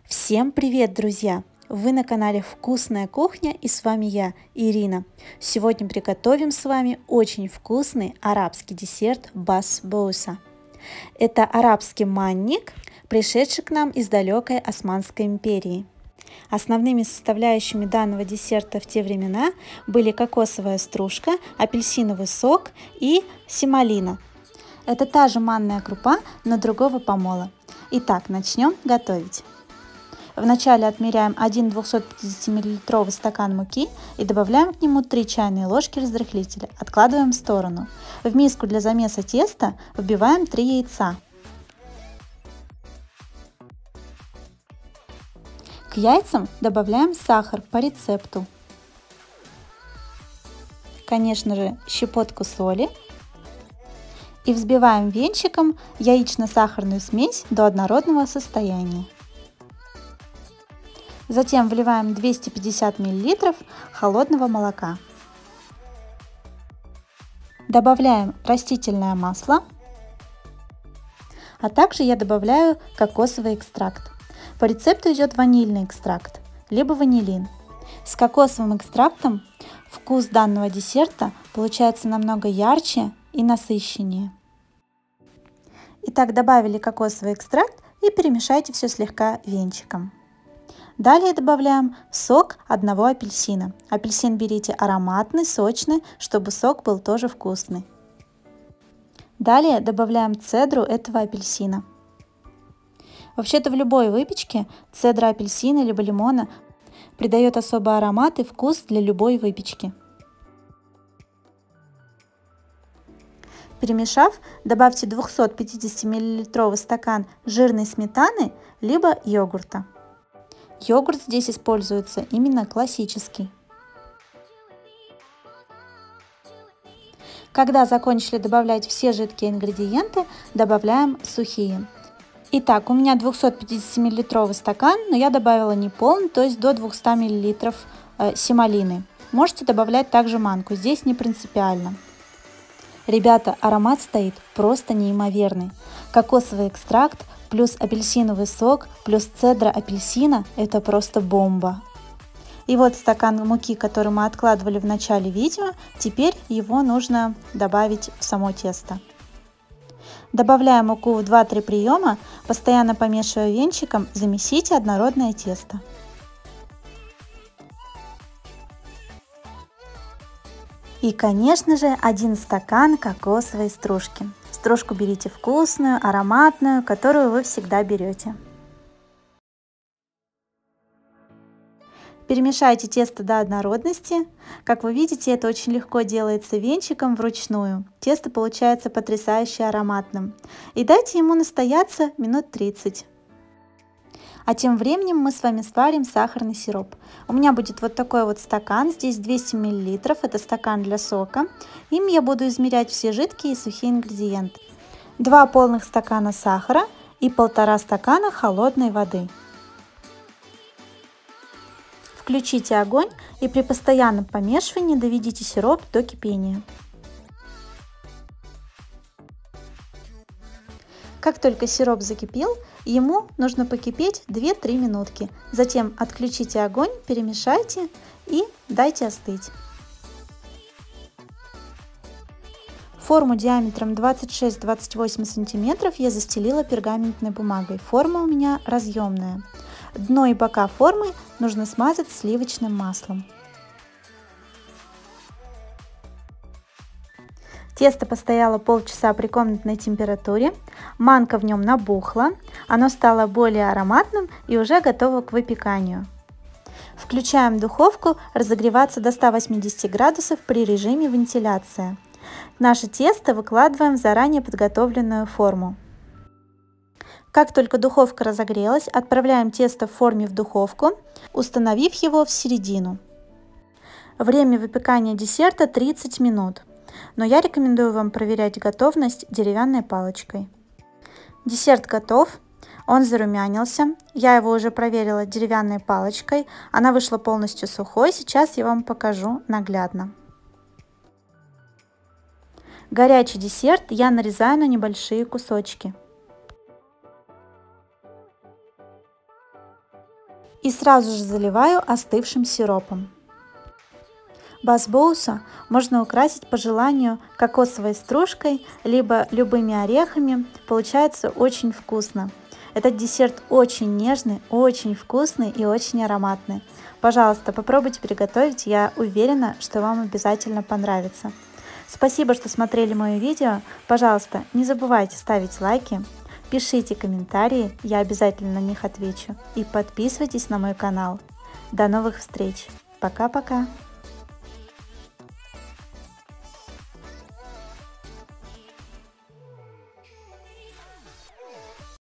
Всем привет, друзья! Вы на канале Вкусная кухня и с вами я, Ирина. Сегодня приготовим с вами очень вкусный арабский десерт басбоуса. Это арабский манник, пришедший к нам из далекой Османской империи. Основными составляющими данного десерта в те времена были кокосовая стружка, апельсиновый сок и семолина. Это та же манная крупа, но другого помола. Итак, начнем готовить. Вначале отмеряем 1 250 мл стакан муки и добавляем к нему 3 чайные ложки разрыхлителя. Откладываем в сторону. В миску для замеса теста вбиваем 3 яйца. К яйцам добавляем сахар по рецепту. Конечно же, щепотку соли. И взбиваем венчиком яично-сахарную смесь до однородного состояния. Затем вливаем 250 мл холодного молока. Добавляем растительное масло, а также я добавляю кокосовый экстракт. По рецепту идет ванильный экстракт, либо ванилин. С кокосовым экстрактом вкус данного десерта получается намного ярче и насыщеннее. Итак, добавили кокосовый экстракт и перемешайте все слегка венчиком. Далее добавляем сок одного апельсина. Апельсин берите ароматный, сочный, чтобы сок был тоже вкусный. Далее добавляем цедру этого апельсина. Вообще-то в любой выпечке цедра апельсина либо лимона придает особый аромат и вкус для любой выпечки. Перемешав, добавьте 250 мл стакан жирной сметаны либо йогурта. Йогурт здесь используется именно классический. Когда закончили добавлять все жидкие ингредиенты, добавляем сухие. Итак, у меня 250 мл стакан, но я добавила не полный, то есть до 200 мл семолины. Можете добавлять также манку, здесь не принципиально. Ребята, аромат стоит просто неимоверный. Кокосовый экстракт плюс апельсиновый сок плюс цедра апельсина – это просто бомба. И вот стакан муки, который мы откладывали в начале видео, теперь его нужно добавить в само тесто. Добавляем муку в 2-3 приема, постоянно помешивая венчиком, замесите однородное тесто. И, конечно же, 1 стакан кокосовой стружки. Стружку берите вкусную, ароматную, которую вы всегда берете. Перемешайте тесто до однородности. Как вы видите, это очень легко делается венчиком вручную. Тесто получается потрясающе ароматным. И дайте ему настояться минут 30. А тем временем мы с вами сварим сахарный сироп. У меня будет вот такой вот стакан, здесь 200 мл, это стакан для сока. Им я буду измерять все жидкие и сухие ингредиенты. 2 полных стакана сахара и 1,5 стакана холодной воды. Включите огонь и при постоянном помешивании доведите сироп до кипения. Как только сироп закипел, ему нужно покипеть 2-3 минутки. Затем отключите огонь, перемешайте и дайте остыть. Форму диаметром 26-28 см я застелила пергаментной бумагой. Форма у меня разъемная. Дно и бока формы нужно смазать сливочным маслом. Тесто постояло полчаса при комнатной температуре, манка в нем набухла, оно стало более ароматным и уже готово к выпеканию. Включаем духовку разогреваться до 180 градусов при режиме вентиляция. Наше тесто выкладываем в заранее подготовленную форму. Как только духовка разогрелась, отправляем тесто в форме в духовку, установив его в середину. Время выпекания десерта 30 минут. Но я рекомендую вам проверять готовность деревянной палочкой. Десерт готов, он зарумянился, я его уже проверила деревянной палочкой, она вышла полностью сухой, сейчас я вам покажу наглядно. Горячий десерт я нарезаю на небольшие кусочки. и сразу же заливаю остывшим сиропом. Басбоуса можно украсить по желанию кокосовой стружкой, либо любыми орехами. Получается очень вкусно. Этот десерт очень нежный, очень вкусный и очень ароматный. Пожалуйста, попробуйте приготовить, я уверена, что вам обязательно понравится. Спасибо, что смотрели мое видео. Пожалуйста, не забывайте ставить лайки, пишите комментарии, я обязательно на них отвечу. И подписывайтесь на мой канал. До новых встреч. Пока-пока.